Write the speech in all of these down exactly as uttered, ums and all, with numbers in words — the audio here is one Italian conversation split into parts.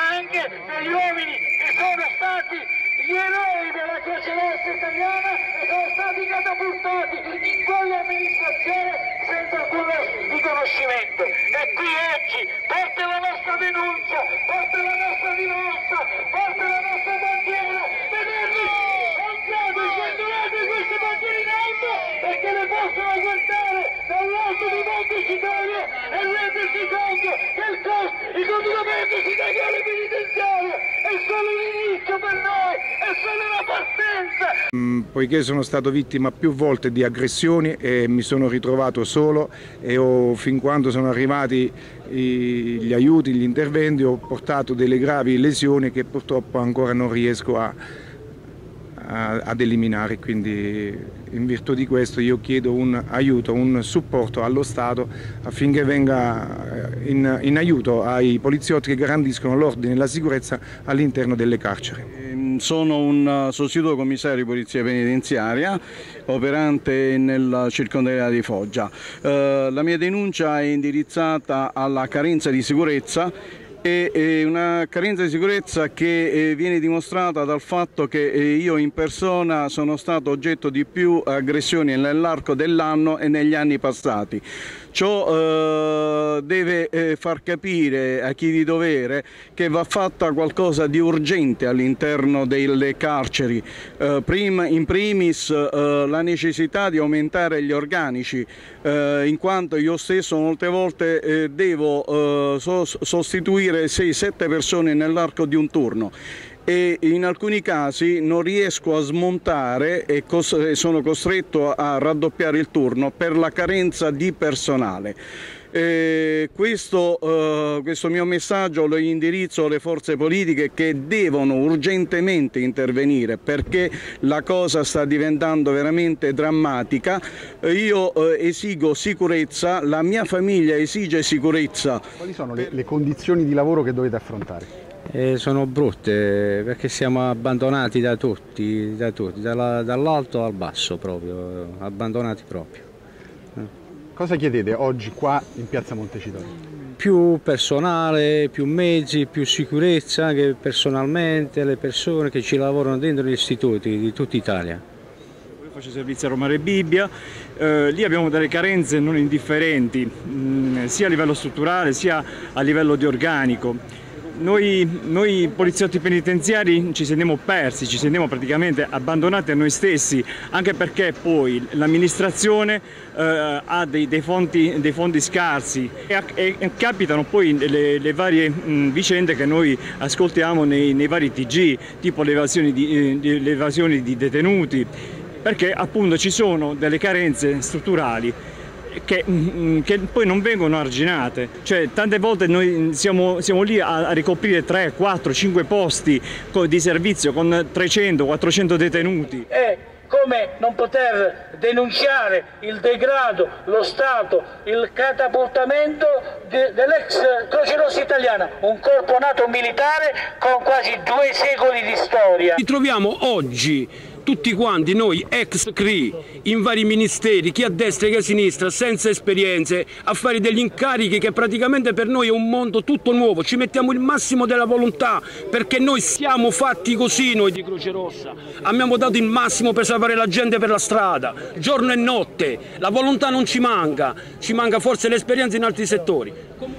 anche degli uomini che sono stati gli eroi della Croce Rossa italiana e sono stati catapultati in quell'amministrazione senza alcun riconoscimento. E qui oggi porta la nostra denuncia, porta la nostra rivolta, porta la nostra bandiera. Vederli, alzate, scendete queste bandiere in alto perché le possono guardare dall'alto di Monte Citorio e rendersi conto che il costo, il continuamento sindacale penitenziario è solo l'inizio per noi, è solo una partenza. Mm, poiché sono stato vittima più volte di aggressioni e mi sono ritrovato solo e ho, fin quando sono arrivati i, gli aiuti, gli interventi, ho portato delle gravi lesioni che purtroppo ancora non riesco a, a, ad eliminare, quindi in virtù di questo io chiedo un aiuto, un supporto allo Stato affinché venga in, in aiuto ai poliziotti che garantiscono l'ordine e la sicurezza all'interno delle carceri. Sono un sostituto commissario di polizia penitenziaria operante nel circondario di Foggia. Eh, la mia denuncia è indirizzata alla carenza di sicurezza e una carenza di sicurezza che viene dimostrata dal fatto che io in persona sono stato oggetto di più aggressioni nell'arco dell'anno e negli anni passati. Ciò eh, deve eh, far capire a chi di dovere che va fatta qualcosa di urgente all'interno delle carceri, eh, prima, in primis eh, la necessità di aumentare gli organici, eh, in quanto io stesso molte volte eh, devo eh, so, sostituire sei sette persone nell'arco di un turno e in alcuni casi non riesco a smontare e sono costretto a raddoppiare il turno per la carenza di personale. Eh, questo, eh, questo mio messaggio lo indirizzo alle forze politiche che devono urgentemente intervenire perché la cosa sta diventando veramente drammatica. Eh, io eh, esigo sicurezza, la mia famiglia esige sicurezza. Quali sono le, le condizioni di lavoro che dovete affrontare? Eh, sono brutte perché siamo abbandonati da tutti, da tutti dall'alto al basso proprio, abbandonati proprio. Cosa chiedete oggi qua in piazza Montecitorio? Più personale, più mezzi, più sicurezza che personalmente le persone che ci lavorano dentro gli istituti di tutta Italia. Io faccio servizio a Roma Rebibbia, eh, lì abbiamo delle carenze non indifferenti, mh, sia a livello strutturale sia a livello di organico. Noi, noi poliziotti penitenziari ci sentiamo persi, ci sentiamo praticamente abbandonati a noi stessi, anche perché poi l'amministrazione eh, ha dei, dei, fondi, dei fondi scarsi e, e, e capitano poi le, le varie mh, vicende che noi ascoltiamo nei, nei vari T G, tipo le evasioni di, eh, le evasioni di detenuti, perché appunto ci sono delle carenze strutturali Che, che poi non vengono arginate, cioè tante volte noi siamo, siamo lì a, a ricoprire tre, quattro, cinque posti di servizio con trecento, quattrocento detenuti. E come non poter denunciare il degrado, lo stato, il catapultamento de, dell'ex Croce Rossa italiana, un corpo nato militare con quasi due secoli di storia. Ci troviamo oggi tutti quanti noi ex C R I in vari ministeri, chi a destra che a sinistra, senza esperienze, a fare degli incarichi che praticamente per noi è un mondo tutto nuovo. Ci mettiamo il massimo della volontà perché noi siamo fatti così, noi di Croce Rossa. Abbiamo dato il massimo per salvare la gente per la strada, giorno e notte. La volontà non ci manca, ci manca forse l'esperienza in altri settori.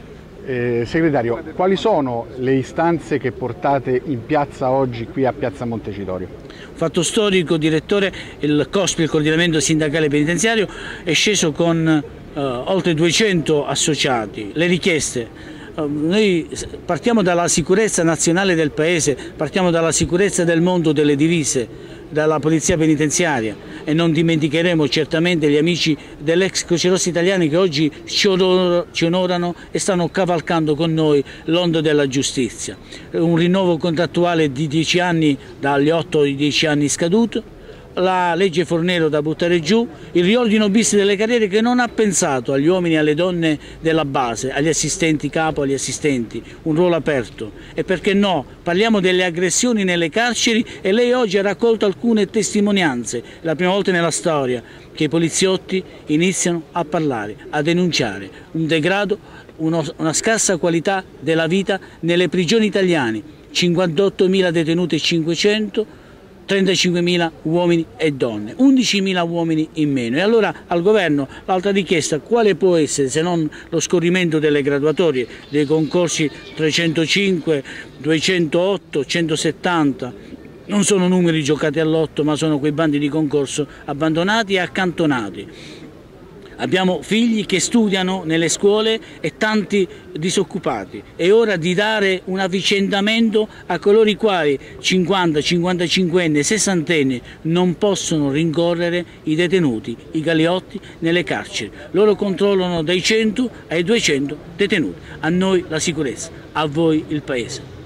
Eh, segretario, quali sono le istanze che portate in piazza oggi qui a piazza Montecitorio? Fatto storico, direttore, il C O S P, il coordinamento sindacale penitenziario, è sceso con eh, oltre duecento associati. Le richieste, eh, noi partiamo dalla sicurezza nazionale del Paese, partiamo dalla sicurezza del mondo delle divise, dalla polizia penitenziaria e non dimenticheremo certamente gli amici dell'ex Croce Rossa italiani che oggi ci onorano e stanno cavalcando con noi l'onda della giustizia. Un rinnovo contrattuale di dieci anni dagli otto ai dieci anni scaduto, la legge Fornero da buttare giù, il riordino bis delle carriere che non ha pensato agli uomini e alle donne della base, agli assistenti capo, agli assistenti, un ruolo aperto. E perché no, parliamo delle aggressioni nelle carceri e lei oggi ha raccolto alcune testimonianze, la prima volta nella storia, che i poliziotti iniziano a parlare, a denunciare un degrado, uno, una scarsa qualità della vita nelle prigioni italiane, cinquantottomila detenuti e cinquecento, trentacinquemila uomini e donne, undicimila uomini in meno. E allora al governo l'altra richiesta quale può essere se non lo scorrimento delle graduatorie dei concorsi trecentocinque, duecentootto, centosettanta? Non sono numeri giocati all'otto, ma sono quei bandi di concorso abbandonati e accantonati. Abbiamo figli che studiano nelle scuole e tanti disoccupati. È ora di dare un avvicendamento a coloro i quali cinquanta, cinquantacinquenni, sessantenni non possono rincorrere i detenuti, i galeotti nelle carceri. Loro controllano dai cento ai duecento detenuti. A noi la sicurezza, a voi il Paese.